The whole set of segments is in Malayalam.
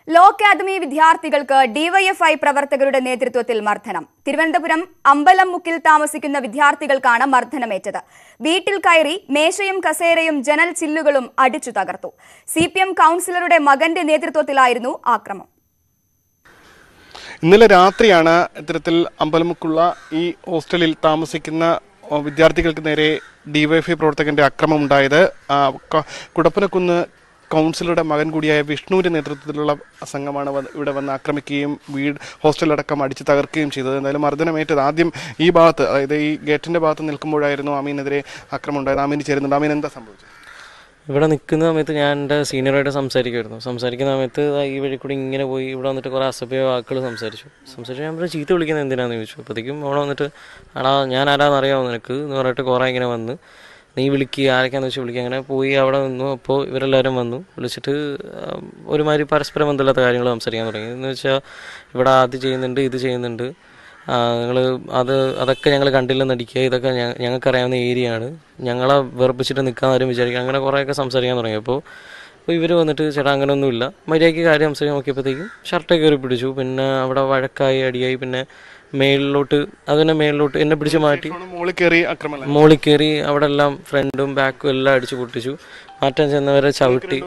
ലോ അക്കാദമി വിദ്യാർത്ഥികൾക്ക് ഡിവൈഎഫ്ഐ പ്രവർത്തകരുടെ നേതൃത്വത്തിൽ മർദ്ദനം. തിരുവനന്തപുരം അമ്പലമുക്കിൽ താമസിക്കുന്ന വിദ്യാർത്ഥികൾക്കാണ് മർദ്ദനമേറ്റത്. വീട്ടിൽ കയറി മേശയും കസേരയും ജനൽ ചില്ലുകളും അടിച്ചു തകർത്തു. സിപിഎം കൗൺസിലറുടെ മകന്റെ നേതൃത്വത്തിലായിരുന്നു ആക്രമണം. ഇന്നലെ രാത്രിയാണ് ഇത്തരത്തിൽ അമ്പലമുക്കുള്ള ഈ ഹോസ്റ്റലിൽ താമസിക്കുന്ന വിദ്യാർത്ഥികൾക്ക് നേരെ ഡിവൈഎഫ്ഐ പ്രവർത്തകന്റെ ആക്രമണം ഉണ്ടായത്. കുടപ്പനക്കുന്ന് കൗൺസിലറുടെ മകൻ കൂടിയായ വിഷ്ണുവിന്റെ നേതൃത്വത്തിലുള്ള സംഘമാണ് ഇവിടെ വന്ന് ആക്രമിക്കുകയും ഹോസ്റ്റലടക്കം അടിച്ച് തകർക്കുകയും ചെയ്തത്. എന്തായാലും മർദ്ദനമേറ്റത് ആദ്യം ഈ ഭാഗത്ത്, അതായത് ഈ ഗേറ്റിന്റെ ഭാഗത്ത് നിൽക്കുമ്പോഴായിരുന്നു ആമീനെതിരെ ആക്രമണം ഉണ്ടായത്. ആമീന് ചേരുന്നുണ്ട്. ആമീൻ, എന്താ സംഭവിച്ചത്? ഇവിടെ നിൽക്കുന്ന സമയത്ത് ഞാൻ എൻ്റെ സീനിയറായിട്ട് സംസാരിക്കുന്ന സമയത്ത് ഈ വഴി കൂടി ഇങ്ങനെ പോയി ഇവിടെ വന്നിട്ട് കുറേ അസഭ്യ വാക്കുകൾ സംസാരിച്ചു. ഞാൻ ഇവിടെ ചീത്ത വിളിക്കുന്നത് എന്തിനാണെന്ന് ചോദിച്ചു. അപ്പോഴത്തേക്കും അവിടെ വന്നിട്ട് ഞാൻ ആരാന്ന് അറിയാമോ നിനക്ക് എന്ന് പറഞ്ഞിട്ട് കുറേ ഇങ്ങനെ വന്ന് നീ വിളിക്കുക, ആരൊക്കെയാണെന്ന് വെച്ചാൽ വിളിക്കുക. അങ്ങനെ പോയി അവിടെ നിന്നു. അപ്പോൾ ഇവരെല്ലാവരും വന്നു. വിളിച്ചിട്ട് ഒരുമാതിരി പരസ്പരം ബന്ധമില്ലാത്ത കാര്യങ്ങൾ സംസാരിക്കാൻ തുടങ്ങി. എന്ന് വെച്ചാൽ ഇവിടെ അത് ചെയ്യുന്നുണ്ട്, ഇത് ചെയ്യുന്നുണ്ട്, നിങ്ങൾ അതൊക്കെ ഞങ്ങൾ കണ്ടില്ലെന്ന് അടിക്കുക, ഇതൊക്കെ ഞങ്ങൾക്കറിയാവുന്ന ഏരിയ ആണ്, ഞങ്ങളെ വെറുപ്പിച്ചിട്ട് നിൽക്കാൻ ആരും വിചാരിക്കുക. അങ്ങനെ കുറേയൊക്കെ സംസാരിക്കാൻ തുടങ്ങി. അപ്പോൾ ഇവർ വന്നിട്ട് ചേട്ടാ അങ്ങനെയൊന്നുമില്ല, മര്യാദയ്ക്ക് കാര്യം സംസാരിക്കാൻ നോക്കിയപ്പോഴത്തേക്കും ഷർട്ടൊക്കെ കയറി പിടിച്ചു. പിന്നെ അവിടെ വഴക്കായി, അടിയായി. പിന്നെ മേളിലോട്ട് എന്നെ പിടിച്ച് മാറ്റി മോളിൽ കയറി അവിടെ എല്ലാം ഫ്രണ്ടും ബാക്കും എല്ലാം അടിച്ചു പൊട്ടിച്ചു. മാറ്റാൻ ചെന്നവരെ ചവിട്ടി.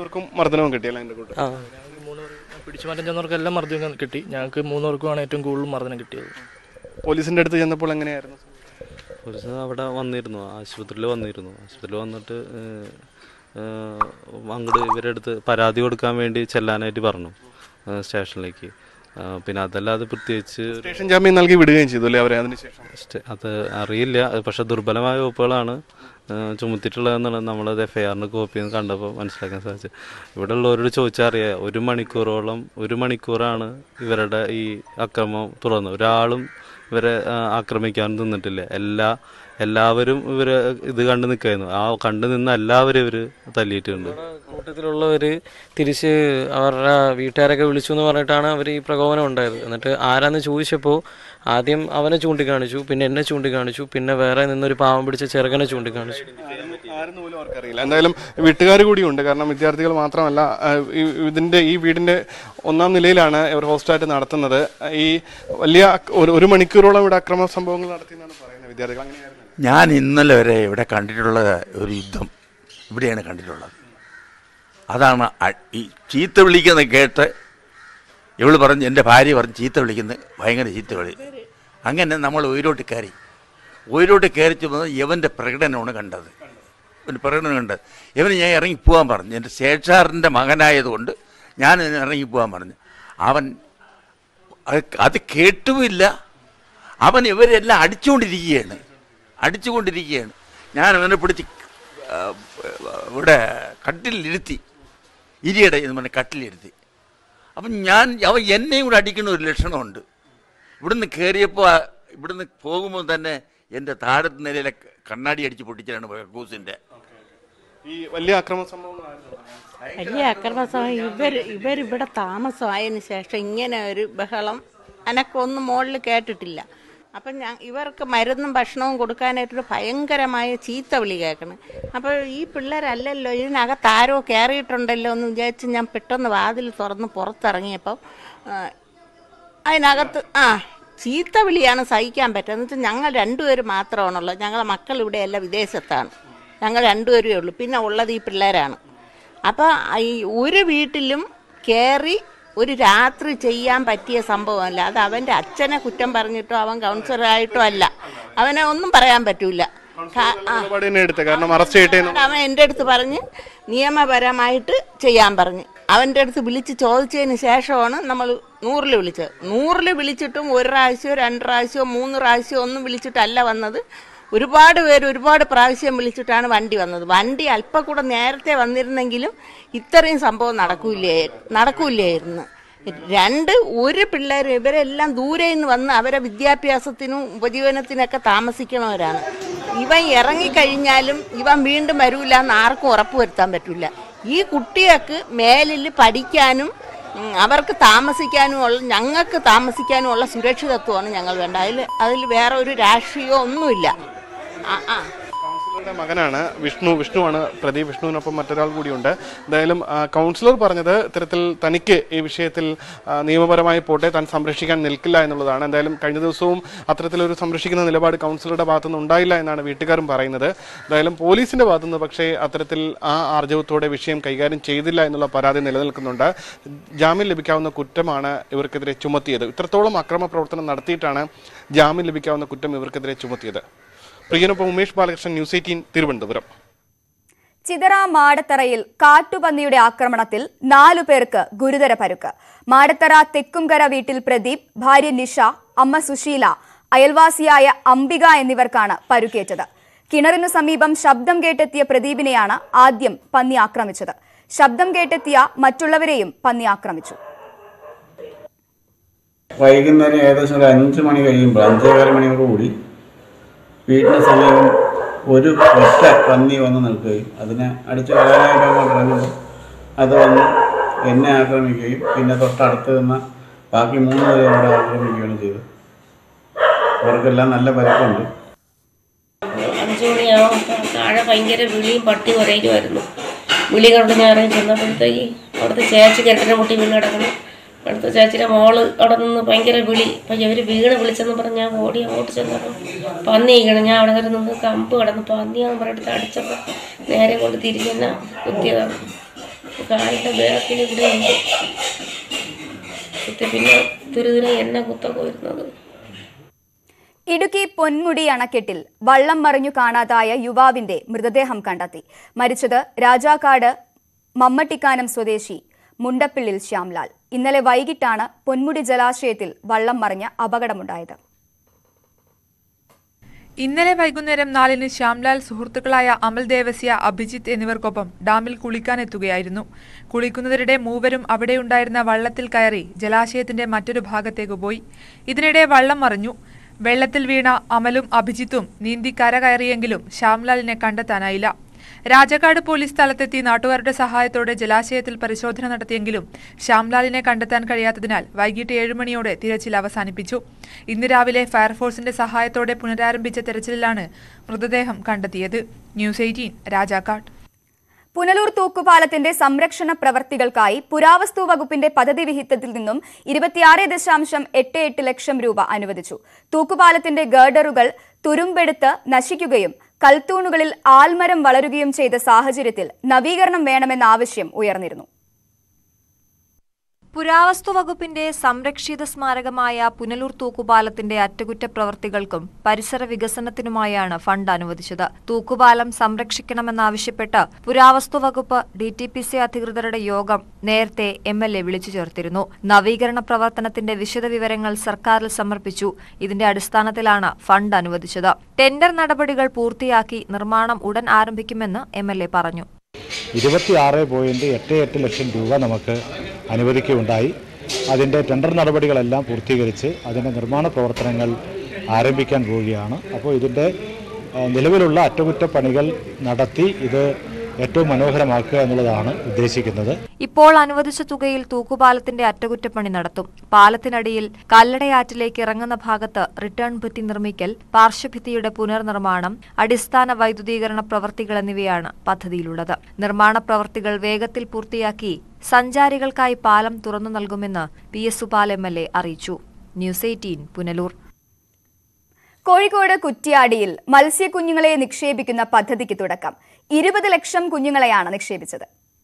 പിടിച്ചു മാറ്റാൻ ചെന്നവർക്കെല്ലാം മർദ്ദനം കിട്ടി. ഞങ്ങൾക്ക് 3 പേർക്കുമാണ് ഏറ്റവും കൂടുതൽ മർദ്ദനം കിട്ടിയത്. പോലീസിന്റെ അടുത്ത് ചെന്നപ്പോൾ എങ്ങനെയായിരുന്നു? പോലീസ് അവിടെ വന്നിരുന്നു, ആശുപത്രിയിൽ വന്നിട്ട് അങ്ങോട്ട് ഇവരുടെ അടുത്ത് പരാതി കൊടുക്കാൻ വേണ്ടി ചെല്ലാനായിട്ട് പറഞ്ഞു സ്റ്റേഷനിലേക്ക്. പിന്നെ അതല്ലാതെ പ്രത്യേകിച്ച് സ്റ്റേഷൻ ജാമ്യം നൽകി വിടുകയും ചെയ്തു അല്ലേ അവരെ? അതിനുശേഷം അത് അറിയില്ല. പക്ഷെ ദുർബലമായ വകുപ്പുകളാണ് ചുമത്തിയിട്ടുള്ളതെന്നാണ് നമ്മളത് എഫ്ഐആറിന് കോപ്പി കണ്ടപ്പോൾ മനസ്സിലാക്കാൻ സാധിച്ചത്. ഇവിടെ ഉള്ളവരോട് ചോദിച്ചാൽ അറിയാം, 1 മണിക്കൂറാണ് ഇവരുടെ ഈ അക്രമം തുടർന്നത്. ഒരാളും ഇവരെ ആക്രമിക്കാൻ നിന്നിട്ടില്ല. എല്ലാവരും ഇവര് ഇത് കണ്ടു നിൽക്കായിരുന്നു. ആ കണ്ടു നിന്ന എല്ലാവരും ഇവര് തല്ലിയിട്ടുണ്ട്. കൂട്ടത്തിലുള്ളവര് തിരിച്ച് അവരുടെ വീട്ടുകാരൊക്കെ വിളിച്ചു എന്ന് പറഞ്ഞിട്ടാണ് അവർ ഈ പ്രകോപനം ഉണ്ടായത്. എന്നിട്ട് ആരാന്ന് ചോദിച്ചപ്പോൾ ആദ്യം അവനെ ചൂണ്ടിക്കാണിച്ചു, പിന്നെ എന്നെ ചൂണ്ടിക്കാണിച്ചു, പിന്നെ വേറെ നിന്നൊരു പാവം പിടിച്ച ചെറുക്കനെ ചൂണ്ടിക്കാണിച്ചു. അവർക്കറിയില്ല. എന്തായാലും വീട്ടുകാർ കൂടിയുണ്ട്. കാരണം വിദ്യാർത്ഥികൾ മാത്രമല്ല, ഈ വീടിന്റെ 1ാം നിലയിലാണ് ഇവർ ഹോസ്റ്റായിട്ട് നടത്തുന്നത്. ഈ വലിയ 1 മണിക്കൂറോളം ഇവിടെ അക്രമ സംഭവങ്ങൾ നടത്തിയെന്നാണ് പറയുന്നത് വിദ്യാർത്ഥികൾ. അങ്ങനെയായിരുന്നു. ഞാൻ ഇന്നലെ വരെ ഇവിടെ കണ്ടിട്ടുള്ള ഒരു യുദ്ധം ഇവിടെയാണ് കണ്ടിട്ടുള്ളത്. അതാണ് ഈ ചീത്ത വിളിക്കുന്നത് കേട്ട് ഇവള് പറഞ്ഞ്, എൻ്റെ ഭാര്യ പറഞ്ഞ് ചീത്ത വിളിക്കുന്നത് ഭയങ്കര ചീത്ത വിളി. അങ്ങനെ നമ്മൾ ഉയരോട്ട് കയറി ചെന്നത് ഇവൻ്റെ പ്രകടനമാണ് കണ്ടത്. ഇവന് ഞാൻ ഇറങ്ങിപ്പോകാൻ പറഞ്ഞു. എൻ്റെ ശേഷാറിൻ്റെ മകനായതുകൊണ്ട് ഞാൻ ഇറങ്ങിപ്പോകാൻ പറഞ്ഞു. അവൻ അത് കേട്ടുമില്ല. അവൻ ഇവരെല്ലാം അടിച്ചുകൊണ്ടിരിക്കുകയാണ്. ഞാൻ അവനെ പിടിച്ച് ഇവിടെ കട്ടിലിരുത്തി, ഇരിയടെ എന്ന് പറഞ്ഞ കട്ടിലിരുത്തി. അപ്പം അവൻ എന്നെയും കൂടെ അടിക്കുന്ന ഒരു ലക്ഷണമുണ്ട്. ഇവിടുന്ന് പോകുമ്പോൾ തന്നെ എൻ്റെ താഴത്തെ നിലയിലെ കണ്ണാടി അടിച്ച് പൊട്ടിച്ചാണ് കൂസിൻ്റെ. ഈ വലിയ അക്രമ സംഭവം ഇവരിവിടെ താമസമായതിന് ശേഷം ഇങ്ങനെ ഒരു ബഹളം എനക്കൊന്നും മുകളിൽ കേട്ടിട്ടില്ല. അപ്പം ഇവർക്ക് മരുന്നും ഭക്ഷണവും കൊടുക്കാനായിട്ടൊരു ഭയങ്കരമായ ചീത്ത വിളി കേൾക്കണം. അപ്പോൾ ഈ പിള്ളേരല്ലല്ലോ, ഇതിനകത്ത് ആരോ കയറിയിട്ടുണ്ടല്ലോ എന്ന് വിചാരിച്ച് ഞാൻ പെട്ടെന്ന് വാതിൽ തുറന്ന് പുറത്തിറങ്ങിയപ്പോൾ അതിനകത്ത് ചീത്ത വിളിയാണ് സഹിക്കാൻ പറ്റുക. എന്ന് വെച്ചാൽ ഞങ്ങൾ 2 പേര് മാത്രമാണുള്ളത്. ഞങ്ങളെ മക്കൾ ഇവിടെയല്ല, വിദേശത്താണ്. ഞങ്ങൾ 2 പേരേ ഉള്ളൂ. പിന്നെ ഉള്ളത് ഈ പിള്ളേരാണ്. അപ്പോൾ ഈ ഒരു വീട്ടിലും കയറി ഒരു രാത്രി ചെയ്യാൻ പറ്റിയ സംഭവമല്ല. അത് അവൻ്റെ അച്ഛനെ കുറ്റം പറഞ്ഞിട്ടോ അവൻ കൗൺസിലറായിട്ടോ അല്ല, അവനെ ഒന്നും പറയാൻ പറ്റൂല. അവൻ എൻ്റെ അടുത്ത് പറഞ്ഞ് നിയമപരമായിട്ട് ചെയ്യാൻ പറഞ്ഞ് അവൻ്റെ അടുത്ത് വിളിച്ച് ചോദിച്ചതിന് ശേഷമാണ് നമ്മൾ 100-ൽ വിളിച്ചത്. 100-ൽ വിളിച്ചിട്ടും 1 പ്രാവശ്യമോ 2 പ്രാവശ്യമോ 3 പ്രാവശ്യമോ ഒന്നും വിളിച്ചിട്ടല്ല വന്നത്. ഒരുപാട് പേര് ഒരുപാട് പ്രാവശ്യം വിളിച്ചിട്ടാണ് വണ്ടി വന്നത്. വണ്ടി അല്പം കൂടെ നേരത്തെ വന്നിരുന്നെങ്കിലും ഇത്രയും സംഭവം നടക്കൂലായിരുന്നു. 1 പിള്ളേർ ഇവരെല്ലാം ദൂരെ നിന്ന് വന്ന് അവരെ വിദ്യാഭ്യാസത്തിനും ഉപജീവനത്തിനൊക്കെ താമസിക്കണവരാണ്. ഇവൻ ഇറങ്ങിക്കഴിഞ്ഞാലും ഇവൻ വീണ്ടും വരൂല എന്ന് ആർക്കും ഉറപ്പുവരുത്താൻ പറ്റില്ല. ഈ കുട്ടികൾക്ക് മേലിൽ പഠിക്കാനും അവർക്ക് ഞങ്ങൾക്ക് താമസിക്കാനുമുള്ള സുരക്ഷിതത്വമാണ് ഞങ്ങൾ വേണ്ട. അതിൽ വേറെ ഒരു രാഷ്ട്രീയമോ ഒന്നുമില്ല. മകനാണ് വിഷ്ണുവാണ് പ്രതി. വിഷ്ണുവിനൊപ്പം മറ്റൊരാൾ കൂടിയുണ്ട്. എന്തായാലും കൗൺസിലർ പറഞ്ഞത് ഇത്തരത്തിൽ തനിക്ക് ഈ വിഷയത്തിൽ നിയമപരമായി പോട്ടെ, താൻ സംരക്ഷിക്കാൻ നിൽക്കില്ല എന്നുള്ളതാണ്. എന്തായാലും കഴിഞ്ഞ ദിവസവും അത്തരത്തിലൊരു സംരക്ഷിക്കുന്ന നിലപാട് കൗൺസിലറുടെ ഭാഗത്തുനിന്ന് ഉണ്ടായില്ല എന്നാണ് വീട്ടുകാരും പറയുന്നത്. എന്തായാലും പോലീസിന്റെ ഭാഗത്തുനിന്ന് പക്ഷേ അത്തരത്തിൽ ആ ആർജവത്തോടെ വിഷയം കൈകാര്യം ചെയ്തില്ല എന്നുള്ള പരാതി നിലനിൽക്കുന്നുണ്ട്. ജാമ്യം ലഭിക്കാവുന്ന കുറ്റമാണ് ഇവർക്കെതിരെ ചുമത്തിയത്. ഇത്രത്തോളം അക്രമ പ്രവർത്തനം നടത്തിയിട്ടാണ് ജാമ്യം ലഭിക്കാവുന്ന കുറ്റം ഇവർക്കെതിരെ ചുമത്തിയത്. പ്രിയനൊപ്പം ഉമേഷ് ബാലകൃഷ്ണൻ, ന്യൂസ് 18 തിരുവനന്തപുരം. ചിതറ മാടത്തറയിൽ കാട്ടുപന്നിയുടെ ആക്രമണത്തിൽ 4 പേർക്ക് ഗുരുതര പരുക്ക്. മാടത്തറ തെക്കുംകര വീട്ടിൽ പ്രദീപ്, ഭാര്യ നിഷ, അമ്മ സുശീല, അയൽവാസിയായ അംബിക എന്നിവർക്കാണ് പരുക്കേറ്റത്. കിണറിനു സമീപം ശബ്ദം കേട്ടെത്തിയ പ്രദീപിനെയാണ് ആദ്യം പന്നി ആക്രമിച്ചത്. ശബ്ദം കേട്ടെത്തിയ മറ്റുള്ളവരെയും പന്നി ആക്രമിച്ചു. വൈകുന്നേരം ഏകദേശം ഒരു 5 മണി കഴിയുമ്പോൾ 5:15 മണിയോട് കൂടി വീടിന് സമീപം ഒരു ഒറ്റ പന്നി വന്ന് നിൽക്കുകയും അതിനെ അടിച്ചു കളയാനായിട്ട് ഇറങ്ങുമ്പോൾ അത് വന്ന് എന്നെ ആക്രമിക്കുകയും പിന്നെ തൊട്ടടുത്ത് നിന്ന ബാക്കി 3 പേരെ അവിടെ ആക്രമിക്കുകയാണ് ചെയ്തത്. അവർക്കെല്ലാം നല്ല പരിക്കുണ്ട്. 5 മണിയാകുമ്പോൾ താഴെ ഭയങ്കര വിളിയും പട്ടി കുറയുമായിരുന്നു. വിളി കണ്ട് ഞാൻ ഇറങ്ങി ചെന്നപ്പോഴത്തേക്ക് അവിടുത്തെ ചേച്ചി കിണറ്റിനെ മുട്ടി വീണ് കിടക്കണം. അടുത്ത ചേച്ചിയുടെ മോള് അവിടെ നിന്ന് ഭയങ്കര വിളി. അപ്പം ഇവർ വീണ് വിളിച്ചെന്ന് പറഞ്ഞ് ഞാൻ ഓടി അങ്ങോട്ട് ചെന്നപ്പോൾ പന്നി വീണ്. ഞാൻ അവിടെ വരെ നിന്ന് കമ്പ് കിടന്നു. പന്നിയാന്ന് പറഞ്ഞിട്ട് അടിച്ചപ്പോൾ നേരെ കൊണ്ട് തിരിഞ്ഞെന്നെ കുത്തിയതാണ്. കാലിൻ്റെ ബാക്കിൽ ഇവിടെ കുത്തി. പിന്നെ തുരുതുരെ എന്നെ കുത്തൊക്കെ വരുന്നത്. ഇടുക്കി പൊന്മുടി അണക്കെട്ടിൽ വള്ളം മറിഞ്ഞു കാണാതായ യുവാവിന്റെ മൃതദേഹം കണ്ടെത്തി. മരിച്ചത് രാജാക്കാട് മമ്മട്ടിക്കാനം സ്വദേശി മുണ്ടപ്പിള്ളിൽ ശ്യാംലാൽ. ഇന്നലെ വൈകിട്ടാണ് പൊന്മുടി ജലാശയത്തിൽ വള്ളം മറിഞ്ഞ അപകടമുണ്ടായത്. ഇന്നലെ വൈകുന്നേരം 4-ന് ശ്യാംലാൽ സുഹൃത്തുക്കളായ അമൽ ദേവസ്യ, അഭിജിത്ത് എന്നിവർക്കൊപ്പം ഡാമിൽ കുളിക്കാനെത്തുകയായിരുന്നു. കുളിക്കുന്നതിനിടെ മൂവരും അവിടെയുണ്ടായിരുന്ന വള്ളത്തിൽ കയറി ജലാശയത്തിന്റെ മറ്റൊരു ഭാഗത്തേക്ക് പോയി. ഇതിനിടെ വള്ളം മറിഞ്ഞു. വെള്ളത്തിൽ വീണ അമലും അഭിജിത്തും നീന്തി കര കയറിയെങ്കിലും ശ്യാംലാലിനെ കണ്ടെത്താനായില്ല. രാജാക്കാട് പോലീസ് സ്ഥലത്തെത്തി നാട്ടുകാരുടെ സഹായത്തോടെ ജലാശയത്തിൽ പരിശോധന നടത്തിയെങ്കിലും ശ്യാംലാലിനെ കണ്ടെത്താൻ കഴിയാത്തതിനാൽ വൈകിട്ട് 7 മണിയോടെ തിരച്ചിൽ അവസാനിപ്പിച്ചു. ഇന്ന് രാവിലെ ഫയർഫോഴ്സിന്റെ സഹായത്തോടെ പുനരാരംഭിച്ച തെരച്ചിലിലാണ് മൃതദേഹം കണ്ടെത്തിയത്. ന്യൂസ് 18 രാജാക്കാട്. പുനലൂർ തൂക്കുപാലത്തിന്റെ സംരക്ഷണ പ്രവർത്തികൾക്കായി പുരാവസ്തു വകുപ്പിന്റെ പദ്ധതി വിഹിതത്തിൽ നിന്നും 26.88 ലക്ഷം രൂപ അനുവദിച്ചു. തൂക്കുപാലത്തിന്റെ ഗർഡറുകൾ തുരുമ്പെടുത്ത് നശിക്കുകയും കൽത്തൂണുകളിൽ ആൽമരം വളരുകയും ചെയ്ത സാഹചര്യത്തിൽ നവീകരണം വേണമെന്ന ആവശ്യം ഉയർന്നിരുന്നു. പുരാവസ്തു വകുപ്പിന്റെ സംരക്ഷിത സ്മാരകമായ പുനലൂർ തൂക്കുപാലത്തിന്റെ അറ്റകുറ്റപ്രവൃത്തികൾക്കും പരിസര വികസനത്തിനുമായാണ് ഫണ്ട് അനുവദിച്ചത്. തൂക്കുപാലം സംരക്ഷിക്കണമെന്നാവശ്യപ്പെട്ട് പുരാവസ്തു വകുപ്പ് DTPC അധികൃതരുടെ യോഗം നേരത്തെ MLA വിളിച്ചു ചേർത്തിരുന്നു. നവീകരണ പ്രവർത്തനത്തിന്റെ വിശദവിവരങ്ങൾ സർക്കാരിൽ സമർപ്പിച്ചു. ഇതിന്റെ അടിസ്ഥാനത്തിലാണ് ഫണ്ട് അനുവദിച്ചത്. ടെൻഡർ നടപടികൾ പൂർത്തിയാക്കി നിർമ്മാണം ഉടൻ ആരംഭിക്കുമെന്ന് MLA പറഞ്ഞു. 26.88 ലക്ഷം രൂപ നമുക്ക് അനുവദിക്കുകയുണ്ടായി. അതിൻ്റെ ടെൻഡർ നടപടികളെല്ലാം പൂർത്തീകരിച്ച് അതിൻ്റെ നിർമ്മാണ പ്രവർത്തനങ്ങൾ ആരംഭിക്കാൻ പോവുകയാണ്. അപ്പോൾ ഇതിൻ്റെ നിലവിലുള്ള അറ്റകുറ്റപ്പണികൾ നടത്തി ഇത് ഏറ്റവും മനോഹരമാക്കുക എന്നുള്ളതാണ് ഉദ്ദേശിക്കുന്നത്. ഇപ്പോൾ അനുവദിച്ച തുകയിൽ തൂക്കുപാലത്തിന്റെ അറ്റകുറ്റപ്പണി നടത്തും. പാലത്തിനടിയിൽ കല്ലടയാറ്റിലേക്ക് ഇറങ്ങുന്ന ഭാഗത്ത് റിട്ടേൺ ഭിത്തി നിർമ്മിക്കൽ, പാർശ്വഭിത്തിയുടെ പുനർനിർമ്മാണം, അടിസ്ഥാന വൈദ്യുതീകരണ പ്രവൃത്തികൾ എന്നിവയാണ് പദ്ധതിയിലുള്ളത്. നിർമ്മാണ പ്രവൃത്തികൾ വേഗത്തിൽ പൂർത്തിയാക്കി സഞ്ചാരികൾക്കായി പാലം തുറന്നു നൽകുമെന്ന് PS സുപാൽ MLA അറിയിച്ചു. ന്യൂസ് 18 പുനലൂർ. കോഴിക്കോട് കുറ്റ്യാടിയിൽ മത്സ്യക്കുഞ്ഞുങ്ങളെ നിക്ഷേപിക്കുന്ന പദ്ധതിക്ക് തുടക്കം. 20 ലക്ഷം കുഞ്ഞുങ്ങളെയാണ് നിക്ഷേപിച്ചത്.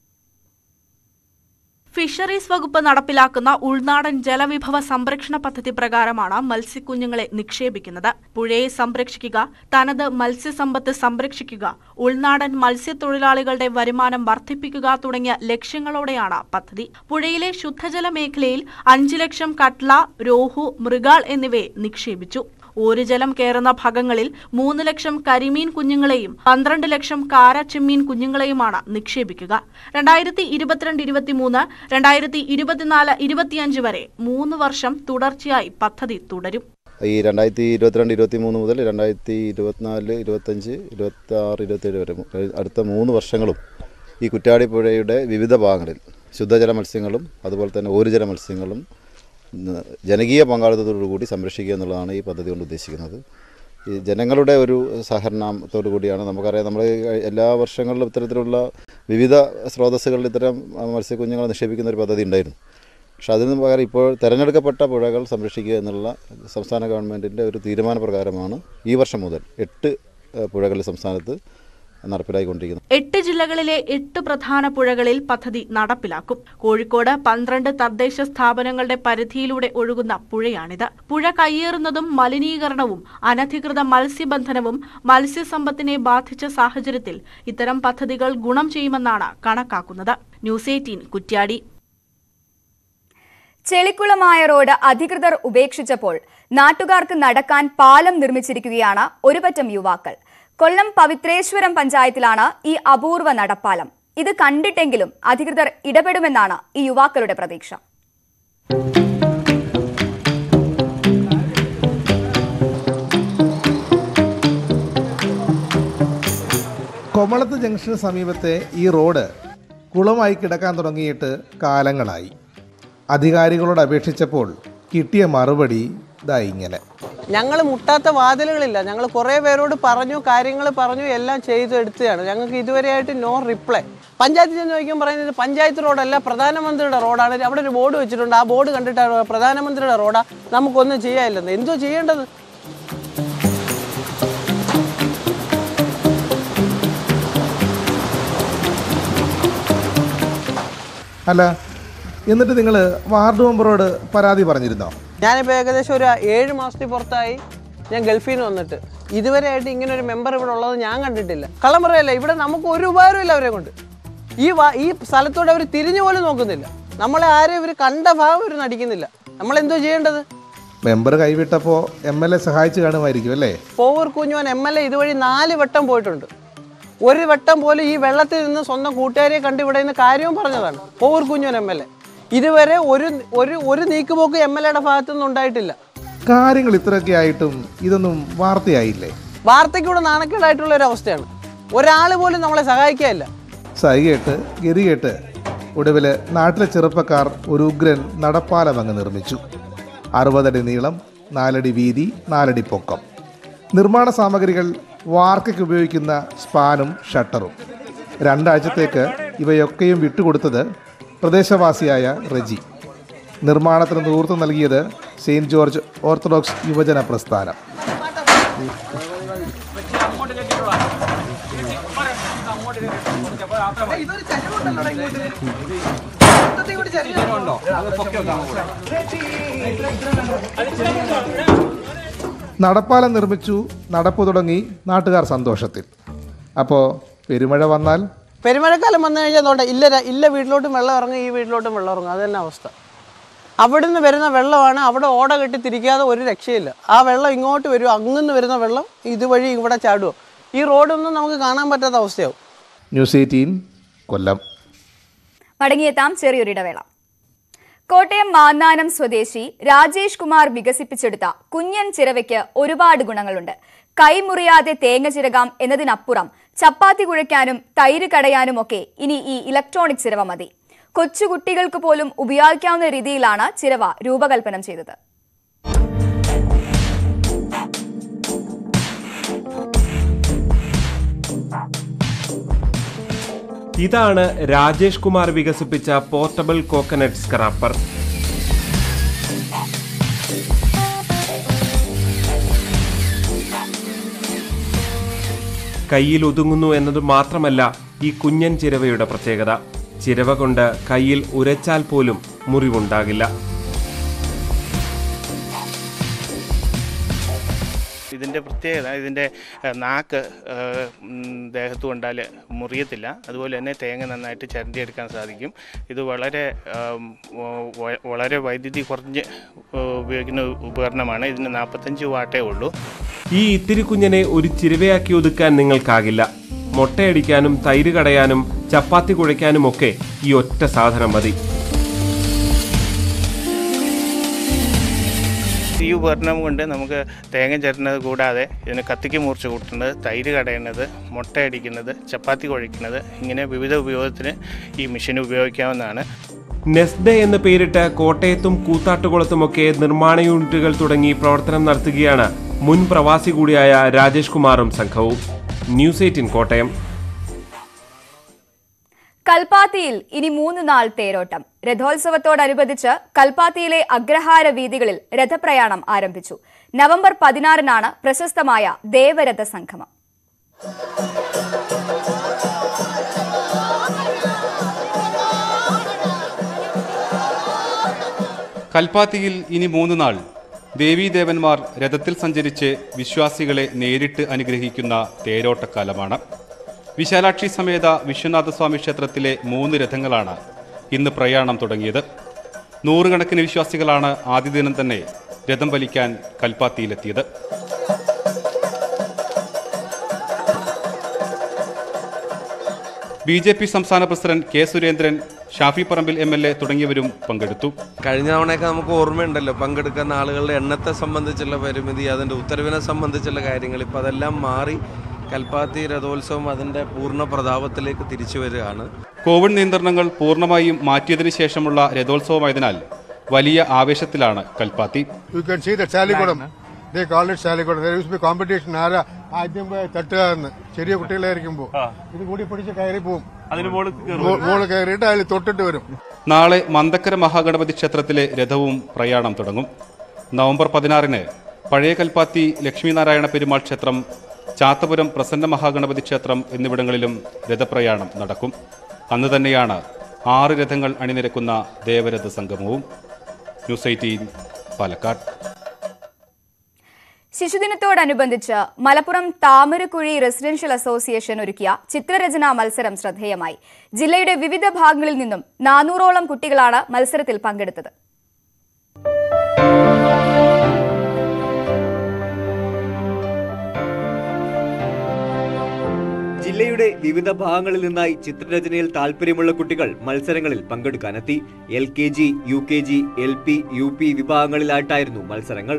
ഫിഷറീസ് വകുപ്പ് നടപ്പിലാക്കുന്ന ഉൾനാടൻ ജലവിഭവ സംരക്ഷണ പദ്ധതി പ്രകാരമാണ് മത്സ്യക്കുഞ്ഞുങ്ങളെ നിക്ഷേപിക്കുന്നത്. പുഴയെ സംരക്ഷിക്കുക, തനത് മത്സ്യസമ്പത്ത് സംരക്ഷിക്കുക, ഉൾനാടൻ മത്സ്യത്തൊഴിലാളികളുടെ വരുമാനം വർദ്ധിപ്പിക്കുക തുടങ്ങിയ ലക്ഷ്യങ്ങളോടെയാണ് പദ്ധതി. പുഴയിലെ ശുദ്ധജല മേഖലയിൽ 5 ലക്ഷം കട്ല, രോഹു, മൃഗാൾ എന്നിവയെ നിക്ഷേപിച്ചു. ഊരുജലം കയറുന്ന ഭാഗങ്ങളിൽ 3 ലക്ഷം കരിമീൻ കുഞ്ഞുങ്ങളെയും 12 ലക്ഷം കാര ചെമ്മീൻ കുഞ്ഞുങ്ങളെയുമാണ് നിക്ഷേപിക്കുക. 2022-23, 2024-25 വരെ 3 വർഷം തുടർച്ചയായി പദ്ധതി തുടരും. ഈ 2022-23 മുതൽ 2024-25, 26-27 വരെ അടുത്ത 3 വർഷങ്ങളും ഈ കുറ്റ്യാടി പുഴയുടെ വിവിധ ഭാഗങ്ങളിൽ ശുദ്ധജല മത്സ്യങ്ങളും അതുപോലെ തന്നെ ഊരുജല മത്സ്യങ്ങളും ജനകീയ പങ്കാളിത്തത്തോടുകൂടി സംരക്ഷിക്കുക എന്നുള്ളതാണ് ഈ പദ്ധതി കൊണ്ട് ഉദ്ദേശിക്കുന്നത്. ഈ ജനങ്ങളുടെ ഒരു സഹകരണത്തോടു കൂടിയാണ്. നമുക്കറിയാം, നമ്മൾ എല്ലാ വർഷങ്ങളിലും ഇത്തരത്തിലുള്ള വിവിധ സ്രോതസ്സുകളിൽ ഇത്തരം മത്സ്യക്കുഞ്ഞുങ്ങളെ നിക്ഷേപിക്കുന്ന ഒരു പദ്ധതി ഉണ്ടായിരുന്നു. പക്ഷെ അതിന് പകരം ഇപ്പോൾ തിരഞ്ഞെടുക്കപ്പെട്ട പുഴകൾ സംരക്ഷിക്കുക എന്നുള്ള സംസ്ഥാന ഗവൺമെൻറ്റിൻ്റെ ഒരു തീരുമാനപ്രകാരമാണ് ഈ വർഷം മുതൽ 8 പുഴകൾ സംസ്ഥാനത്ത് നടപ്പിലായിക്കൊണ്ടിരിക്കുന്നത്. 8 ജില്ലകളിലെ 8 പ്രധാന പുഴകളിൽ പദ്ധതി നടപ്പിലാക്കും. കോഴിക്കോട് 12 തദ്ദേശ സ്ഥാപനങ്ങളുടെ പരിധിയിലൂടെ ഒഴുകുന്ന പുഴയാണിത്. പുഴ കയ്യേറുന്നതും മലിനീകരണവും അനധികൃത മത്സ്യബന്ധനവും മത്സ്യസമ്പത്തിനെ ബാധിച്ച സാഹചര്യത്തിൽ ഇത്തരം പദ്ധതികൾ ഗുണം ചെയ്യുമെന്നാണ് കണക്കാക്കുന്നത്. ന്യൂസ് 18 കുറ്റ്യാടി. ചെളിക്കുളമായ റോഡ് അധികൃതർ ഉപേക്ഷിച്ചപ്പോൾ നാട്ടുകാർക്ക് നടക്കാൻ പാലം നിർമ്മിച്ചിരിക്കുകയാണ് ഒരുപറ്റം യുവാക്കൾ. കൊല്ലം പവിത്രേശ്വരം പഞ്ചായത്തിലാണ് ഈ അപൂർവ നടപ്പാലം. ഇത് കണ്ടിട്ടെങ്കിലും അധികൃതർ ഇടപെടുമെന്നാണ് ഈ യുവാക്കളുടെ പ്രതീക്ഷ. കൊമളത്ത് ജംഗ്ഷന് സമീപത്തെ ഈ റോഡ് കുളമായി കിടക്കാൻ തുടങ്ങിയിട്ട് കാലങ്ങളായി. അധികാരികളോട് അപേക്ഷിച്ചപ്പോൾ കിട്ടിയ മറുപടി ഇതാ ഇങ്ങനെ. ഞങ്ങൾ മുട്ടാത്ത വാതിലുകളില്ല. ഞങ്ങൾ കുറേ പേരോട് പറഞ്ഞു, കാര്യങ്ങൾ പറഞ്ഞു, എല്ലാം ചെയ്തു എടുത്തതാണ്. ഞങ്ങൾക്ക് ഇതുവരെയായിട്ട് നോ റിപ്ലൈ. പഞ്ചായത്തിൽ ചെന്ന് ചോദിക്കാൻ പറയുന്നത് പഞ്ചായത്ത് റോഡല്ല, പ്രധാനമന്ത്രിയുടെ റോഡാണ്. അവിടെ ഒരു ബോർഡ് വെച്ചിട്ടുണ്ട്. ആ ബോർഡ് കണ്ടിട്ടാണ് പ്രധാനമന്ത്രിയുടെ റോഡാ, നമുക്കൊന്നും ചെയ്യാനില്ലെന്ന്. എന്തോ ചെയ്യേണ്ടത്? അല്ല, എന്നിട്ട് നിങ്ങൾ വാർഡ് മെമ്പറോട് പരാതി പറഞ്ഞിരുന്നോ? ഞാനിപ്പോൾ ഏകദേശം ഒരു 7 മാസത്തിൽ പുറത്തായി ഞാൻ ഗൾഫിൽ നിന്ന് വന്നിട്ട്. ഇതുവരെയായിട്ട് ഇങ്ങനെ ഒരു മെമ്പർ ഇവിടെ ഉള്ളത് ഞാൻ കണ്ടിട്ടില്ല. കള്ളം പറയല്ല, ഇവിടെ നമുക്ക് ഒരു ഉപകാരമില്ല അവരെ കൊണ്ട്. ഈ സ്ഥലത്തോടെ അവർ തിരിഞ്ഞു പോലും നോക്കുന്നില്ല. നമ്മളെ ആരും ഇവർ കണ്ട ഭാഗം ഇവർ നടിക്കുന്നില്ല. നമ്മളെന്തോ ചെയ്യേണ്ടത്? മെമ്പർ കൈവിട്ടപ്പോൾ MLA സഹായിച്ചു കാണുമായിരിക്കും അല്ലേ? പോവൂർ കുഞ്ഞോൻ MLA ഇതുവഴി 4 വട്ടം പോയിട്ടുണ്ട്. ഒരു വട്ടം പോലും ഈ വെള്ളത്തിൽ നിന്ന് സ്വന്തം കൂട്ടുകാരെ കണ്ട് ഇവിടെ നിന്ന് കാര്യവും പറഞ്ഞതാണ് പോവൂർ കുഞ്ഞോൻ MLA. ഇതുവരെ ഒരു നീക്കുപോക്ക് MLAയുടെ ഭാഗത്തുനിന്ന് ഉണ്ടായിട്ടില്ല. കാര്യങ്ങൾ ഇത്രയൊക്കെ ആയിട്ടും ഇതൊന്നും വാർത്തയായില്ലേ? വാർത്തയ്ക്കൂടെ നാണക്കേടായിട്ടുള്ള ഒരു അവസ്ഥയാണ്. ഒരാൾ പോലും നമ്മളെ സഹായിക്കാനില്ല. സഹികേട്ട് ഗതികേട്ട് ഒടുവിൽ നാട്ടിലെ ചെറുപ്പക്കാർ ഒരു ഉഗ്രൻ നടപ്പാലം അങ്ങ് നിർമ്മിച്ചു. 60 അടി നീളം, 4 അടി വീതി, 4 അടി പൊക്കം. നിർമ്മാണ സാമഗ്രികൾ വാർക്കയ്ക്ക് ഉപയോഗിക്കുന്ന സ്പാനും ഷട്ടറും. 2 ആഴ്ചത്തേക്ക് ഇവയൊക്കെയും വിട്ടുകൊടുത്തത് പ്രദേശവാസിയായ റെജി. നിർമ്മാണത്തിന് നേതൃത്വം നൽകിയത് സെയിൻറ്റ് ജോർജ് ഓർത്തഡോക്സ് യുവജന പ്രസ്ഥാനം. നടപ്പാലം നിർമ്മിച്ചു, നടപ്പ് തുടങ്ങി, നാട്ടുകാർ സന്തോഷത്തിൽ. അപ്പോൾ പെരുമഴ വന്നാൽ, പെരുമഴക്കാലം വന്നു കഴിഞ്ഞാൽ ഇല്ല വീട്ടിലോട്ടും വെള്ളം ഇറങ്ങും, ഈ വീട്ടിലോട്ടും വെള്ളം ഇറങ്ങും. അത് തന്നെ അവസ്ഥ. അവിടെ നിന്ന് വരുന്ന വെള്ളമാണ്. അവിടെ ഓട കെട്ടി തിരിക്കാതെ ഒരു രക്ഷയില്ല. ആ വെള്ളം ഇങ്ങോട്ട് വരും, അങ്ങുന്ന് വരുന്ന വെള്ളം ഇതുവഴി ഇവിടെ ചാടുമോ. ഈ റോഡൊന്നും നമുക്ക് കാണാൻ പറ്റാത്ത അവസ്ഥയാവും. ന്യൂസ് 18 കൊല്ലം. മടങ്ങിയെത്താം ചെറിയൊരിടവേള. കോട്ടയം മാന്നാനം സ്വദേശി രാജേഷ് കുമാർ വികസിപ്പിച്ചെടുത്ത കുഞ്ഞൻ ചിരവയ്ക്ക് ഒരുപാട് ഗുണങ്ങളുണ്ട്. കൈമുറിയാതെ തേങ്ങ ചിരകാം എന്നതിനപ്പുറം ചപ്പാത്തി കുഴയ്ക്കാനും തൈര് കടയാനുമൊക്കെ ഇനി ഈ ഇലക്ട്രോണിക് ചിരവ മതി. കൊച്ചുകുട്ടികൾക്ക് പോലും ഉപയോഗിക്കാവുന്ന രീതിയിലാണ് ചിരവ രൂപകൽപ്പന ചെയ്തത്. ഇതാണ് രാജേഷ് കുമാർ വികസിപ്പിച്ച പോർട്ടബിൾ കോക്കനട്ട് സ്ക്രാപ്പർ. കയ്യിൽ ഒതുങ്ങുന്നു എന്നത് മാത്രമല്ല ഈ കുഞ്ഞൻ ചിരവയുടെ പ്രത്യേകത. ചിരവ കൊണ്ട് കയ്യിൽ ഉരച്ചാൽ പോലും മുറിവുണ്ടാകില്ല. ഇതിൻ്റെ പ്രത്യേകത, ഇതിൻ്റെ നാക്ക് ദേഹത്ത് കൊണ്ടാൽ മുറിയത്തില്ല. അതുപോലെ തന്നെ തേങ്ങ നന്നായിട്ട് ചിരണ്ടിയെടുക്കാൻ സാധിക്കും. ഇത് വളരെ വൈദ്യുതി കുറഞ്ഞ് ഉപയോഗിക്കുന്ന ഉപകരണമാണ്. ഇതിന് 45 വാട്ടേ ഉള്ളൂ. ഈ ഇത്തിരി കുഞ്ഞനെ ഒരു ചിരവയാക്കി ഒതുക്കാൻ നിങ്ങൾക്കാകില്ല. മുട്ടയടിക്കാനും തൈര് കടയാനും ചപ്പാത്തി കുഴയ്ക്കാനുമൊക്കെ ഈ ഒറ്റ സാധനം മതി. ഈ ഉപകരണം കൊണ്ട് നമുക്ക് തേങ്ങ ചേരുന്നത് കൂടാതെ ഇതിന് കത്തിക്ക് മൂർച്ച കൂട്ടുന്നത്, തൈര് കടയുന്നത്, മുട്ടയടിക്കുന്നത്, ചപ്പാത്തി കുഴയ്ക്കുന്നത്, ഇങ്ങനെ വിവിധ ഉപയോഗത്തിന് ഈ മെഷീൻ ഉപയോഗിക്കാവുന്നതാണ്. നെസ്ഡേ എന്ന് പേരിട്ട് കോട്ടയത്തും കൂത്താട്ടുകുളത്തുമൊക്കെ നിർമ്മാണ യൂണിറ്റുകൾ തുടങ്ങി പ്രവർത്തനം നടത്തുകയാണ് മുൻ പ്രവാസി കൂടിയായ രാജേഷ് കുമാറും സംഘവും. ന്യൂസ് 18 കോട്ടയം. കൽപ്പാത്തിയിൽ ഇനി 3 നാൾ തേരോട്ടം. രഥോത്സവത്തോടനുബന്ധിച്ച് കൽപ്പാത്തിയിലെ അഗ്രഹാര വീതികളിൽ രഥപ്രയാണം ആരംഭിച്ചു. നവംബർ 16-നാണ് പ്രശസ്തമായ ദേവരഥ സംഗമം. കൽപ്പാത്തിയിൽ ഇനി 3 നാൾ ദേവീദേവന്മാർ രഥത്തിൽ സഞ്ചരിച്ച് വിശ്വാസികളെ നേരിട്ട് അനുഗ്രഹിക്കുന്ന തേരോട്ടക്കാലമാണ്. വിശാലാക്ഷി സമേത വിശ്വനാഥസ്വാമി ക്ഷേത്രത്തിലെ 3 രഥങ്ങളാണ് ഇന്ന് പ്രയാണം തുടങ്ങിയത്. 100 കണക്കിന് വിശ്വാസികളാണ് ആദ്യ ദിനം തന്നെ രഥം വലിക്കാൻ കൽപ്പാത്തിയിലെത്തിയത്. BJP സംസ്ഥാന president K Surendran, Shafi Parambil MLA തുടങ്ങിയവരും പങ്കെടുത്തു. കഴിഞ്ഞ തവണയൊക്കെ നമുക്ക് ഓർമ്മയുണ്ടല്ലോ, പങ്കെടുക്കുന്ന ആളുകളുടെ എണ്ണത്തെ സംബന്ധിച്ചുള്ള പരിമിതി, അതിൻ്റെ ഉത്തരവിനെ സംബന്ധിച്ചുള്ള കാര്യങ്ങൾ. ഇപ്പോൾ അതെല്ലാം മാറി കൽപ്പാത്തി രഥോത്സവം അതിൻ്റെ പൂർണ്ണ പ്രതാപത്തിലേക്ക് തിരിച്ചു വരികയാണ്. കോവിഡ് നിയന്ത്രണങ്ങൾ പൂർണ്ണമായും മാറ്റിയതിനു ശേഷമുള്ള രഥോത്സവമായതിനാൽ വലിയ ആവേശത്തിലാണ് കൽപ്പാത്തി. ആദ്യം തട്ടുക എന്ന് ചെറിയ കുട്ടികളായിരിക്കുമ്പോൾ ഇത് കൂടി പിടിച്ച് കയറി പോവും, മോള് കയറിയിട്ട് അതിൽ തൊട്ടിട്ട് വരും. നാളെ മന്തക്കര മഹാഗണപതി ക്ഷേത്രത്തിലെ രഥവും പ്രയാണം തുടങ്ങും. നവംബർ 16-ന് പഴയ കൽപ്പാത്തി ലക്ഷ്മീനാരായണ പെരുമാൾ ക്ഷേത്രം, ചാത്തപുരം പ്രസന്ന മഹാഗണപതി ക്ഷേത്രം എന്നിവിടങ്ങളിലും രഥപ്രയാണം നടക്കും. അന്ന് തന്നെയാണ് 6 രഥങ്ങൾ അണിനിരക്കുന്ന ദേവരഥ സംഗമവും. ന്യൂസ് 18 പാലക്കാട്. ശിശുദിനത്തോടനുബന്ധിച്ച് മലപ്പുറം താമരക്കുഴി റെസിഡൻഷ്യൽ അസോസിയേഷൻ ഒരുക്കിയ ചിത്രരചനാ മത്സരം ശ്രദ്ധേയമായി. ജില്ലയുടെ വിവിധ ഭാഗങ്ങളിൽ നിന്നും 400ഓളം കുട്ടികളാണ് മത്സരത്തിൽ പങ്കെടുത്തത്. ജില്ലയുടെ വിവിധ ഭാഗങ്ങളിൽ നിന്നായി ചിത്രരചനയിൽ താൽപര്യമുള്ള കുട്ടികൾ മത്സരങ്ങളിൽ പങ്കെടുക്കാനെത്തി. LKG, UKG, LP, UP വിഭാഗങ്ങളിലായിട്ടായിരുന്നു മത്സരങ്ങൾ.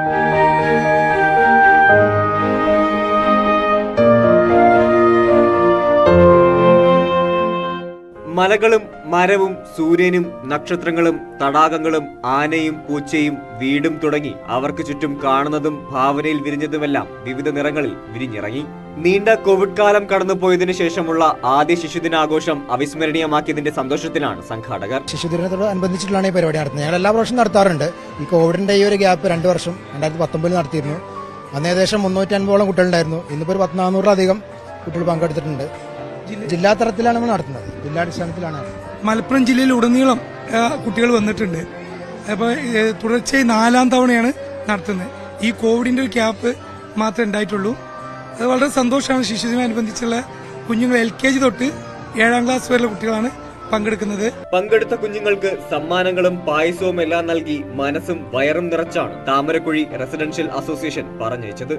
മലകളും മരവും സൂര്യനും നക്ഷത്രങ്ങളും തടാകങ്ങളും ആനയും പൂച്ചയും വീടും തുടങ്ങി അവർക്ക് ചുറ്റും കാണുന്നതും ഭാവനയിൽ വിരിഞ്ഞതുമെല്ലാം വിവിധ നിറങ്ങളിൽ വിരിഞ്ഞിറങ്ങി. നീണ്ട കോവിഡ് കാലം കടന്നുപോയതിനു ശേഷമുള്ള ആദ്യ ശിശുദിനാഘോഷം അവിസ്മരണീയമാക്കിയതിന്റെ സന്തോഷത്തിലാണ് സംഘാടകർ. ശിശുദിനത്തോടനുബന്ധിച്ചിട്ടുള്ള ഈ പരിപാടി നടത്തുന്നത് ഞങ്ങൾ എല്ലാ പ്രാവശ്യം നടത്താറുണ്ട്. ഈ കോവിഡിന്റെ ഈ ഒരു ഗ്യാപ്പ് 2 വർഷം 2019 നടത്തിയിരുന്നു. അന്ന് ഏകദേശം 350ഓളം കുട്ടികളുണ്ടായിരുന്നു. ഇന്നിപ്പോൾ ഒരു 400-ലധികം കുട്ടികൾ പങ്കെടുത്തിട്ടുണ്ട്. ജില്ലാ തലത്തിലാണ് നമ്മൾ നടത്തുന്നത്, ജില്ലാടിസ്ഥാനത്തിലാണ്. മലപ്പുറം ജില്ലയിൽ ഉടനീളം കുട്ടികൾ വന്നിട്ടുണ്ട്. അപ്പോൾ തുടർച്ചയായി 4ാം തവണയാണ് നടത്തുന്നത്. ഈ കോവിഡിന്റെ ഒരു ഗ്യാപ്പ് മാത്രമേ ഉണ്ടായിട്ടുള്ളൂ. അത് വളരെ സന്തോഷമാണ്. ശിശുദിനോടനുബന്ധിച്ചുള്ള കുഞ്ഞുങ്ങൾ LKG തൊട്ട് 7ാം ക്ലാസ് വരെയുള്ള കുട്ടികളാണ് പങ്കെടുക്കുന്നത്. പങ്കെടുത്ത കുഞ്ഞുങ്ങൾക്ക് സമ്മാനങ്ങളും പായസവും എല്ലാം നൽകി മനസ്സും വയറും നിറച്ചാണ് താമരക്കുഴി റെസിഡൻഷ്യൽ അസോസിയേഷൻ പറഞ്ഞയച്ചത്.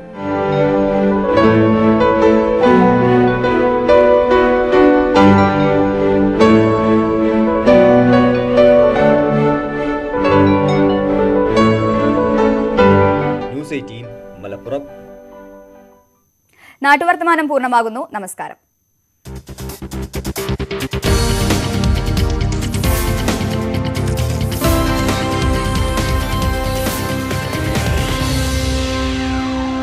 ന്യൂസ് 18 മലപ്പുറം. നാട്ടുവർത്തമാനം പൂർണ്ണമാകുന്നു. നമസ്കാരം.